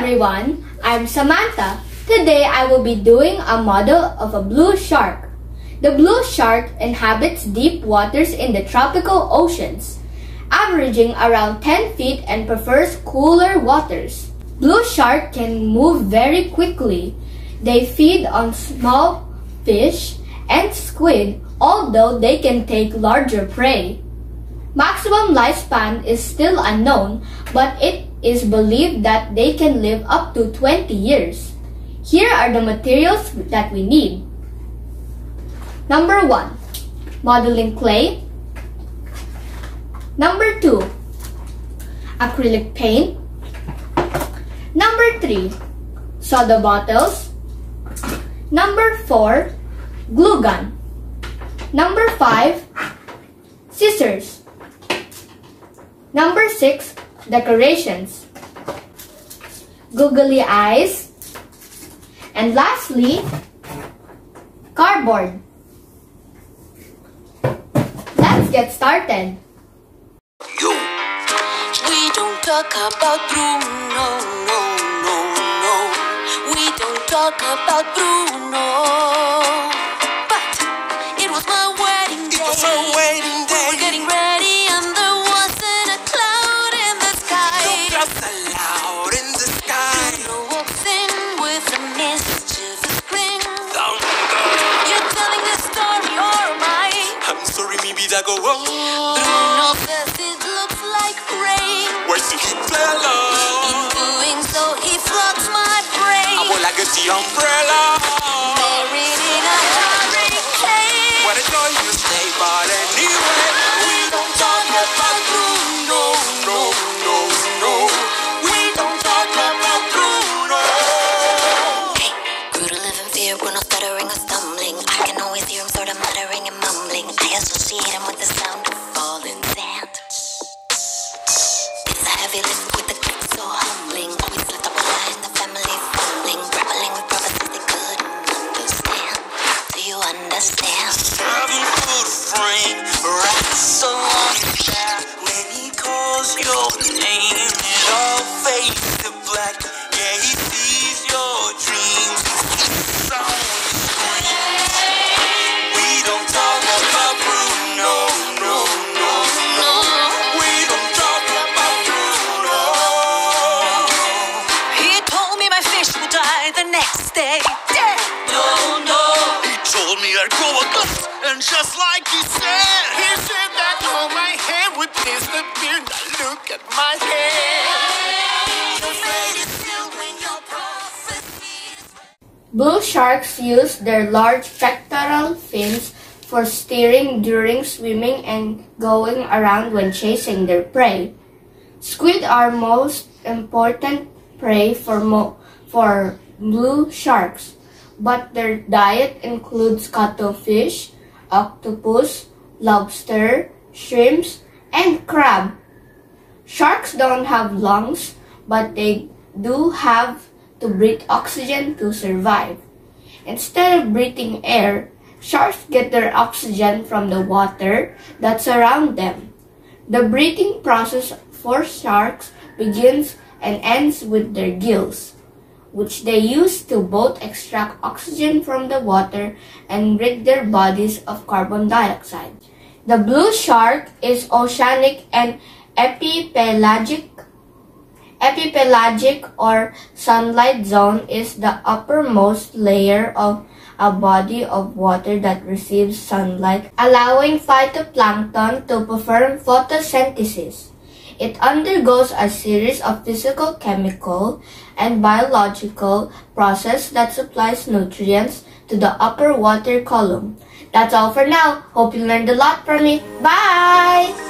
everyone, I'm Samantha. Today I will be doing a model of a blue shark. The blue shark inhabits deep waters in the tropical oceans, averaging around 10 feet and prefers cooler waters. Blue shark can move very quickly. They feed on small fish and squid, although they can take larger prey. Maximum lifespan is still unknown, but it is believed that they can live up to 20 years. Here are the materials that we need. Number 1. Modeling clay. Number 2. Acrylic paint. Number 3. Soda bottles. Number 4. Glue gun. Number 5. Scissors. Number 6. Decorations. Googly eyes. And lastly, cardboard. Let's get started. Yo. We don't talk about Bruno, no, no, no. We don't talk about Bruno. But it was my wedding day. It was our wedding day. We were getting ready and there wasn't a cloud in the sky. No clouds allowed in the sky. Bruno walks in with a mischievous grin. You're telling this story or am I? I'm sorry, maybe that go wrong. Bruno says it looks like rain. Where's the umbrella? In doing so, he floods my brain. I will like the umbrella. Buried in a hurricane. What a joy to stay, but anyway, we don't talk about Bruno, no, no, no. We don't talk about Bruno. Hey, grew to live in fear, Bruno stuttering or stumbling. I can always hear him sort of muttering and mumbling. I associate him with the sound of falling sand. It's a heavy lift with the click so humbling. Always let the water in the family fumbling. Grappling with prophecies they couldn't understand. Do you understand? 7-foot frame, rats so on that. When he calls your name, it all fades to black. Yeah, he sees your dreams. It's on the screen. We don't talk about Bruno, no, no, no. We don't talk about Bruno. He told me my fish would die the next day. No, no. He told me I'd grow a gut, and just like he said that all my hair would disappear. Now look at my hair. Your fate is sealed when your prophecy is. Blue sharks use their large pectoral fins for steering during swimming and going around when chasing their prey. Squid are most important prey for blue sharks, but their diet includes cuttlefish, octopus, lobster, shrimps, and crab. Sharks don't have lungs, but they do have to breathe oxygen to survive. Instead of breathing air, sharks get their oxygen from the water that surrounds them. The breathing process for sharks begins and ends with their gills, which they use to both extract oxygen from the water and rid their bodies of carbon dioxide. The blue shark is oceanic and epipelagic. Epipelagic or sunlight zone is the uppermost layer of a body of water that receives sunlight, allowing phytoplankton to perform photosynthesis. It undergoes a series of physical, chemical, and biological processes that supplies nutrients to the upper water column. That's all for now. Hope you learned a lot from me. Bye!